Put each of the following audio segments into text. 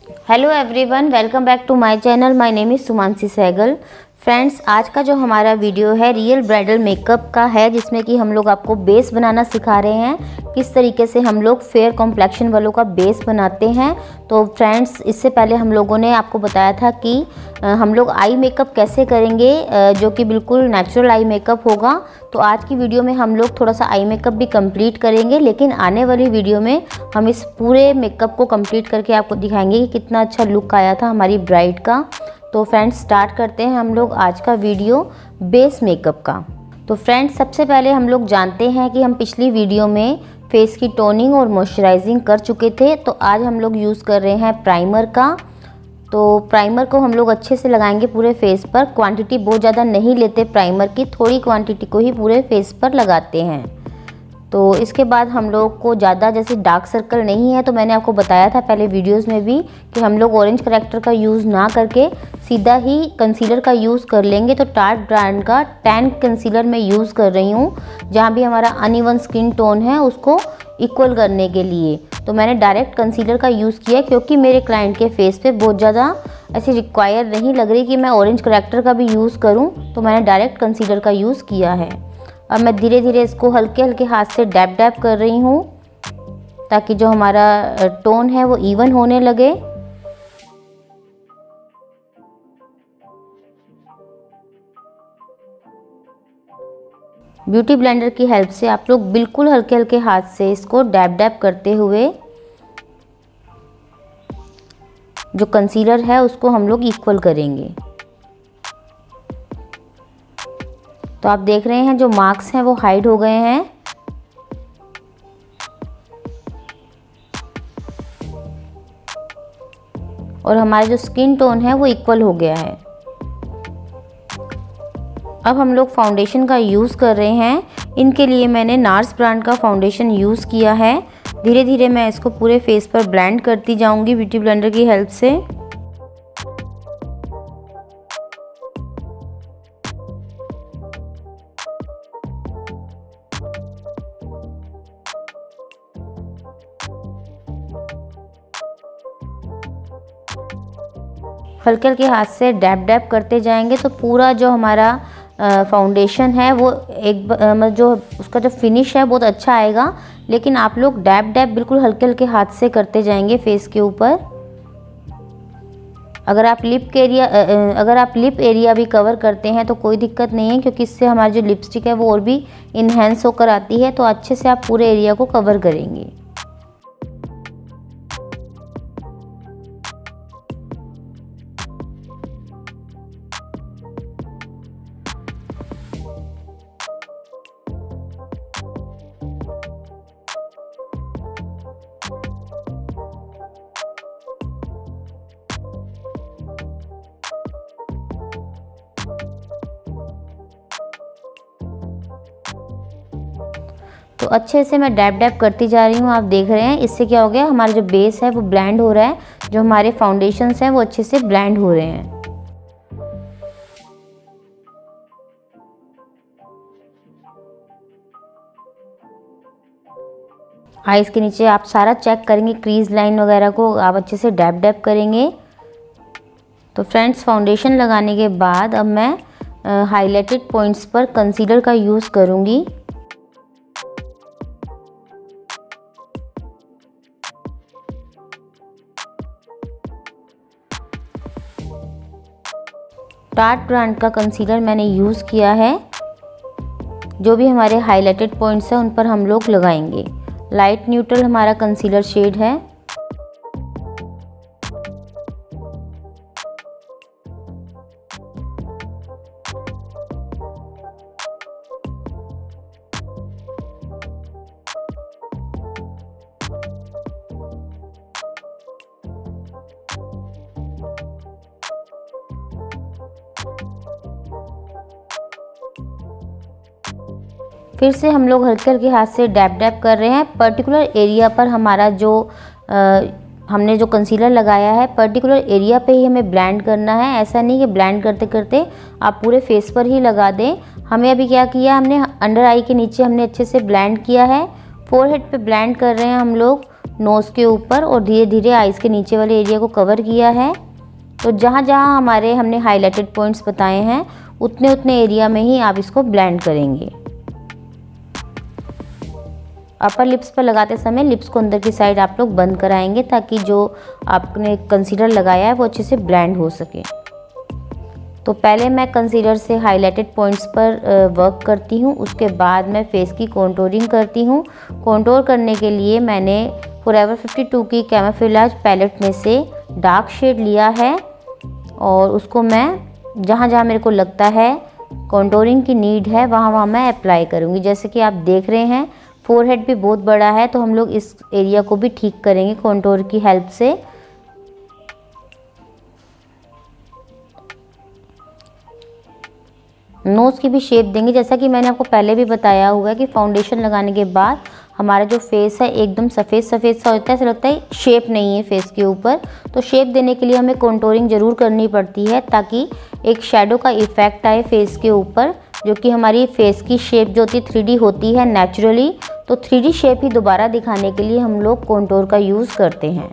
Hello everyone, welcome back to my channel. My name is Sumanshi Sehgal. Friends, आज का जो हमारा वीडियो है रियल ब्राइडल मेकअप का है, जिसमें कि हम लोग आपको बेस बनाना सिखा रहे हैं। किस तरीके से हम लोग फेयर कॉम्प्लेक्शन वालों का बेस बनाते हैं। तो फ्रेंड्स, इससे पहले हम लोगों ने आपको बताया था कि हम लोग आई मेकअप कैसे करेंगे, जो कि बिल्कुल नेचुरल आई मेकअप होगा। तो आज की वीडियो में हम लोग थोड़ा सा आई मेकअप भी कंप्लीट करेंगे, लेकिन आने वाली वीडियो में हम इस पूरे मेकअप को कंप्लीट करके आपको दिखाएंगे कि कितना अच्छा लुक आया था हमारी ब्राइड का। तो फ्रेंड्स, स्टार्ट करते हैं हम लोग आज का वीडियो बेस मेकअप का। तो फ्रेंड्स, सबसे पहले हम लोग जानते हैं कि हम पिछली वीडियो में फेस की टोनिंग और मॉइस्चराइजिंग कर चुके थे। तो आज हम लोग यूज़ कर रहे हैं प्राइमर का। तो प्राइमर को हम लोग अच्छे से लगाएंगे पूरे फेस पर। क्वांटिटी बहुत ज़्यादा नहीं लेते प्राइमर की, थोड़ी क्वांटिटी को ही पूरे फेस पर लगाते हैं। तो इसके बाद हम लोग को ज़्यादा जैसे डार्क सर्कल नहीं है, तो मैंने आपको बताया था पहले वीडियोस में भी कि हम लोग ऑरेंज करेक्टर का यूज़ ना करके सीधा ही कंसीलर का यूज़ कर लेंगे। तो टार्ट ब्रांड का टैन कंसीलर मैं यूज़ कर रही हूँ, जहाँ भी हमारा अनइवन स्किन टोन है उसको इक्वल करने के लिए। तो मैंने डायरेक्ट कंसीलर का यूज़ किया, क्योंकि मेरे क्लाइंट के फेस पे बहुत ज़्यादा ऐसी रिक्वायर नहीं लग रही कि मैं ऑरेंज करेक्टर का भी यूज़ करूँ, तो मैंने डायरेक्ट कंसीलर का यूज़ किया है। अब मैं धीरे धीरे इसको हल्के हल्के हाथ से डैब डैब कर रही हूँ, ताकि जो हमारा टोन है वो इवन होने लगे। ब्यूटी ब्लेंडर की हेल्प से आप लोग बिल्कुल हल्के हल्के हाथ से इसको डैब डैब करते हुए जो कंसीलर है उसको हम लोग इक्वल करेंगे। तो आप देख रहे हैं जो मार्क्स हैं वो हाइड हो गए हैं। और हमारा जो स्किन टोन है वो इक्वल हो गया है। अब हम लोग फाउंडेशन का यूज़ कर रहे हैं। इनके लिए मैंने नार्स ब्रांड का फाउंडेशन यूज़ किया है। धीरे धीरे मैं इसको पूरे फेस पर ब्लेंड करती जाऊंगी ब्यूटी ब्लेंडर की हेल्प से। हल्के हल्के हाथ से डैब डैब करते जाएंगे, तो पूरा जो हमारा फाउंडेशन है वो जो उसका जो फिनिश है बहुत अच्छा आएगा। लेकिन आप लोग डैब डैब बिल्कुल हल्के हल्के हाथ से करते जाएंगे फेस के ऊपर। अगर आप लिप एरिया भी कवर करते हैं तो कोई दिक्कत नहीं है, क्योंकि इससे हमारी जो लिपस्टिक है वो और भी इन्हेंस होकर आती है। तो अच्छे से आप पूरे एरिया को कवर करेंगे। तो अच्छे से मैं डैब डैब करती जा रही हूँ। आप देख रहे हैं इससे क्या हो गया, हमारा जो बेस है वो ब्लेंड हो रहा है, जो हमारे फाउंडेशंस हैं वो अच्छे से ब्लेंड हो रहे हैं। आईज के नीचे आप सारा चेक करेंगे, क्रीज लाइन वगैरह को आप अच्छे से डैब डैब करेंगे। तो फ्रेंड्स, फाउंडेशन लगाने के बाद अब मैं हाइलाइटेड पॉइंट्स पर कंसीलर का यूज़ करूँगी। टार्ट ब्रांड का कंसीलर मैंने यूज़ किया है। जो भी हमारे हाइलाइटेड पॉइंट्स हैं उन पर हम लोग लगाएंगे। लाइट न्यूट्रल हमारा कंसीलर शेड है। फिर से हम लोग हल्के हल्के हाथ से डैब डैब कर रहे हैं। पर्टिकुलर एरिया पर हमारा जो हमने जो कंसीलर लगाया है, पर्टिकुलर एरिया पे ही हमें ब्लेंड करना है। ऐसा नहीं कि ब्लेंड करते करते आप पूरे फेस पर ही लगा दें। हमें अभी क्या किया, हमने अंडर आई के नीचे हमने अच्छे से ब्लेंड किया है। फोरहेड पे ब्लेंड कर रहे हैं हम लोग। नोज़ के ऊपर और धीरे धीरे आइज़ के नीचे वाले एरिया को कवर किया है। तो जहाँ जहाँ हमने हाइलाइटेड पॉइंट्स बताए हैं उतने उतने एरिया में ही आप इसको ब्लेंड करेंगे। अपर लिप्स पर लगाते समय लिप्स को अंदर की साइड आप लोग बंद कराएंगे ताकि जो आपने कंसीलर लगाया है वो अच्छे से ब्लेंड हो सके। तो पहले मैं कंसीलर से हाइलाइटेड पॉइंट्स पर वर्क करती हूँ, उसके बाद मैं फेस की कॉन्टोरिंग करती हूँ। कॉन्टोर करने के लिए मैंने फॉरएवर 52 की कैमोफ्लेज पैलेट में से डार्क शेड लिया है और उसको मैं जहाँ जहाँ मेरे को लगता है कॉन्टोरिंग की नीड है वहाँ वहाँ मैं अप्लाई करूँगी। जैसे कि आप देख रहे हैं फोरहेड भी बहुत बड़ा है, तो हम लोग इस एरिया को भी ठीक करेंगे कॉन्टोर की हेल्प से। नोज़ की भी शेप देंगे। जैसा कि मैंने आपको पहले भी बताया हुआ है कि फाउंडेशन लगाने के बाद हमारा जो फेस है एकदम सफ़ेद सफ़ेद सा होता है, ऐसा लगता है शेप नहीं है फेस के ऊपर। तो शेप देने के लिए हमें कॉन्टोरिंग ज़रूर करनी पड़ती है ताकि एक शेडो का इफ़ेक्ट आए फेस के ऊपर, जो कि हमारी फेस की शेप जो होती है 3D होती है नेचुरली। तो 3D शेप ही दोबारा दिखाने के लिए हम लोग कॉन्टोर का यूज़ करते हैं।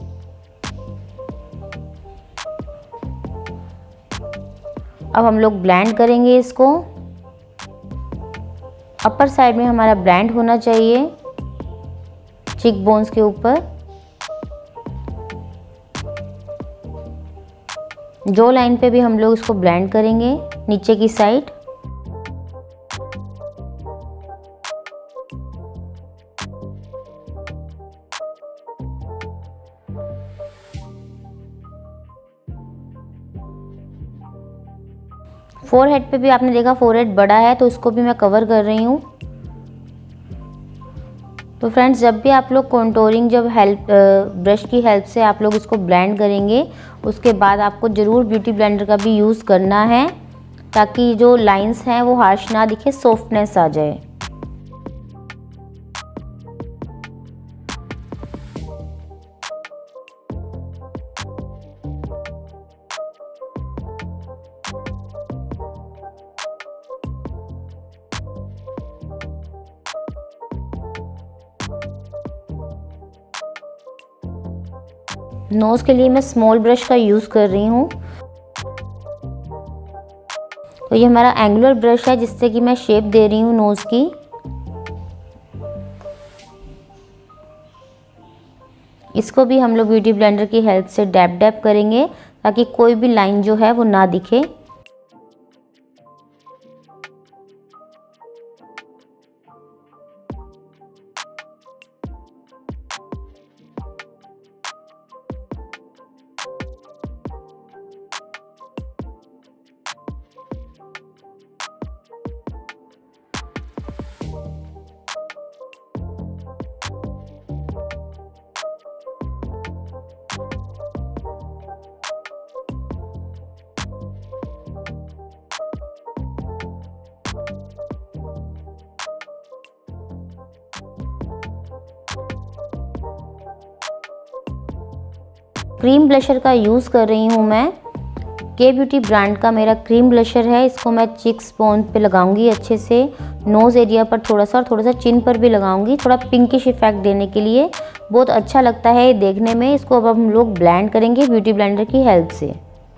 अब हम लोग ब्लेंड करेंगे इसको। अपर साइड में हमारा ब्लेंड होना चाहिए चीक बोन्स के ऊपर। जो लाइन पे भी हम लोग इसको ब्लेंड करेंगे नीचे की साइड। फोरहेड पे भी आपने देखा फोरहेड बड़ा है तो इसको भी मैं कवर कर रही हूँ। तो फ्रेंड्स, जब भी आप लोग कॉन्टोरिंग ब्रश की हेल्प से आप लोग इसको ब्लेंड करेंगे, उसके बाद आपको ज़रूर ब्यूटी ब्लेंडर का भी यूज़ करना है ताकि जो लाइंस हैं वो हार्श ना दिखे, सॉफ्टनेस आ जाए। नोज़ के लिए मैं स्मॉल ब्रश का यूज़ कर रही हूँ। तो ये हमारा एंगुलर ब्रश है जिससे कि मैं शेप दे रही हूँ नोज़ की। इसको भी हम लोग ब्यूटी ब्लेंडर की हेल्प से डैप डैप करेंगे ताकि कोई भी लाइन जो है वो ना दिखे। क्रीम ब्लशर का यूज़ कर रही हूँ मैं। के ब्यूटी ब्रांड का मेरा क्रीम ब्लशर है। इसको मैं चिक्स बोन पे लगाऊंगी अच्छे से, नोज़ एरिया पर थोड़ा सा और थोड़ा सा चिन पर भी लगाऊंगी, थोड़ा पिंकिश इफेक्ट देने के लिए। बहुत अच्छा लगता है ये देखने में। इसको अब हम लोग ब्लेंड करेंगे ब्यूटी ब्लेंडर की हेल्प से।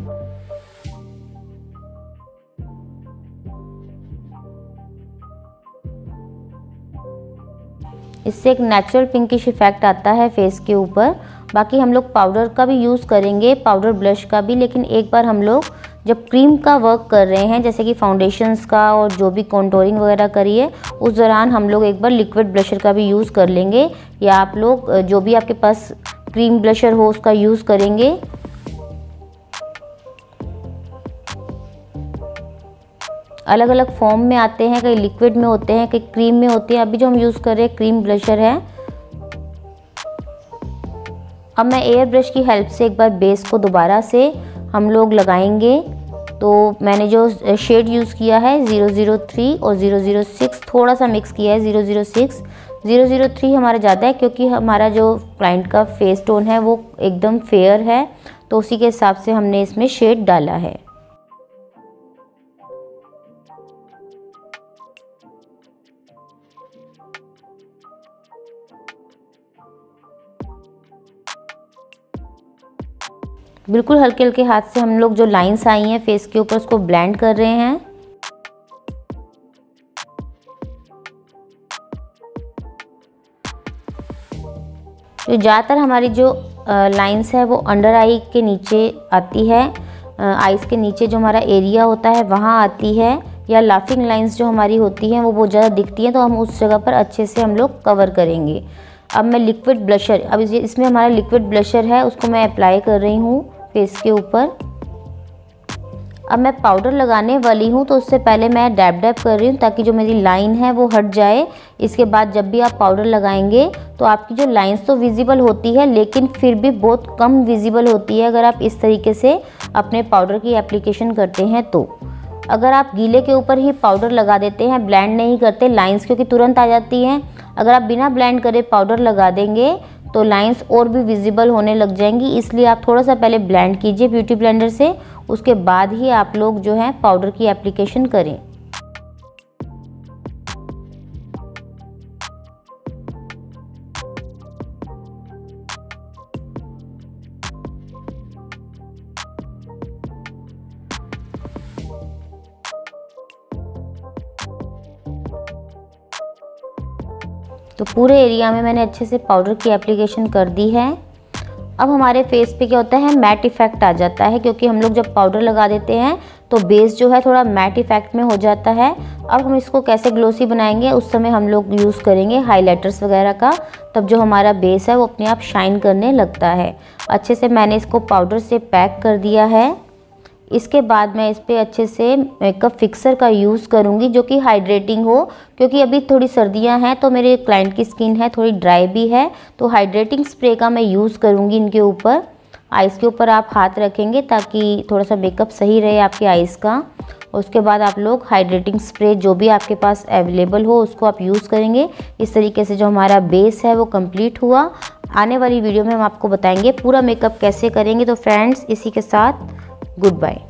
इससे एक नेचुरल पिंकिश इफेक्ट आता है फेस के ऊपर। बाकी हम लोग पाउडर का भी यूज़ करेंगे, पाउडर ब्लश का भी, लेकिन एक बार हम लोग जब क्रीम का वर्क कर रहे हैं जैसे कि फाउंडेशंस का और जो भी कॉन्टोरिंग वगैरह करिए, उस दौरान हम लोग एक बार लिक्विड ब्लशर का भी यूज़ कर लेंगे, या आप लोग जो भी आपके पास क्रीम ब्लशर हो उसका यूज़ करेंगे। अलग अलग फॉर्म में आते हैं, कई लिक्विड में होते हैं, कई क्रीम में होते हैं। अभी जो हम यूज़ कर रहे हैं क्रीम ब्लशर है। अब मैं एयर ब्रश की हेल्प से एक बार बेस को दोबारा से हम लोग लगाएंगे। तो मैंने जो शेड यूज़ किया है 003 और 006 थोड़ा सा मिक्स किया है। 006 003 हमारा ज़्यादा है क्योंकि हमारा जो क्लाइंट का फेस टोन है वो एकदम फेयर है, तो उसी के हिसाब से हमने इसमें शेड डाला है। बिल्कुल हल्के हल्के हाथ से हम लोग जो लाइंस आई हैं फेस के ऊपर उसको ब्लेंड कर रहे हैं। तो ज़्यादातर हमारी जो लाइंस है वो अंडर आई के नीचे आती है, आइज़ के नीचे जो हमारा एरिया होता है वहाँ आती है, या लाफिंग लाइंस जो हमारी होती हैं वो बहुत ज़्यादा दिखती हैं, तो हम उस जगह पर अच्छे से हम लोग कवर करेंगे। अब मैं लिक्विड ब्लशर, अब इसमें हमारा लिक्विड ब्लशर है उसको मैं अप्लाई कर रही हूँ फेस के ऊपर। अब मैं पाउडर लगाने वाली हूँ तो उससे पहले मैं डैब डैब कर रही हूँ ताकि जो मेरी लाइन है वो हट जाए। इसके बाद जब भी आप पाउडर लगाएंगे तो आपकी जो लाइंस तो विजिबल होती है लेकिन फिर भी बहुत कम विजिबल होती है अगर आप इस तरीके से अपने पाउडर की एप्लीकेशन करते हैं तो। अगर आप गीले के ऊपर ही पाउडर लगा देते हैं, ब्लेंड नहीं करते, लाइंस क्योंकि तुरंत आ जाती हैं, अगर आप बिना ब्लेंड करे पाउडर लगा देंगे तो लाइंस और भी विजिबल होने लग जाएंगी। इसलिए आप थोड़ा सा पहले ब्लेंड कीजिए ब्यूटी ब्लेंडर से, उसके बाद ही आप लोग जो है पाउडर की एप्लीकेशन करें। तो पूरे एरिया में मैंने अच्छे से पाउडर की एप्लीकेशन कर दी है। अब हमारे फेस पे क्या होता है, मैट इफ़ेक्ट आ जाता है, क्योंकि हम लोग जब पाउडर लगा देते हैं तो बेस जो है थोड़ा मैट इफ़ेक्ट में हो जाता है। अब हम इसको कैसे ग्लोसी बनाएंगे, उस समय हम लोग यूज़ करेंगे हाइलाइटर्स वगैरह का, तब जो हमारा बेस है वो अपने आप शाइन करने लगता है। अच्छे से मैंने इसको पाउडर से पैक कर दिया है। इसके बाद मैं इस पर अच्छे से मेकअप फिक्सर का यूज़ करूँगी जो कि हाइड्रेटिंग हो, क्योंकि अभी थोड़ी सर्दियां हैं तो मेरे क्लाइंट की स्किन है थोड़ी ड्राई भी है, तो हाइड्रेटिंग स्प्रे का मैं यूज़ करूँगी इनके ऊपर। आइज़ के ऊपर आप हाथ रखेंगे ताकि थोड़ा सा मेकअप सही रहे आपके आइज़ का। उसके बाद आप लोग हाइड्रेटिंग स्प्रे जो भी आपके पास अवेलेबल हो उसको आप यूज़ करेंगे। इस तरीके से जो हमारा बेस है वो कंप्लीट हुआ। आने वाली वीडियो में हम आपको बताएंगे पूरा मेकअप कैसे करेंगे। तो फ्रेंड्स, इसी के साथ गुड बाय।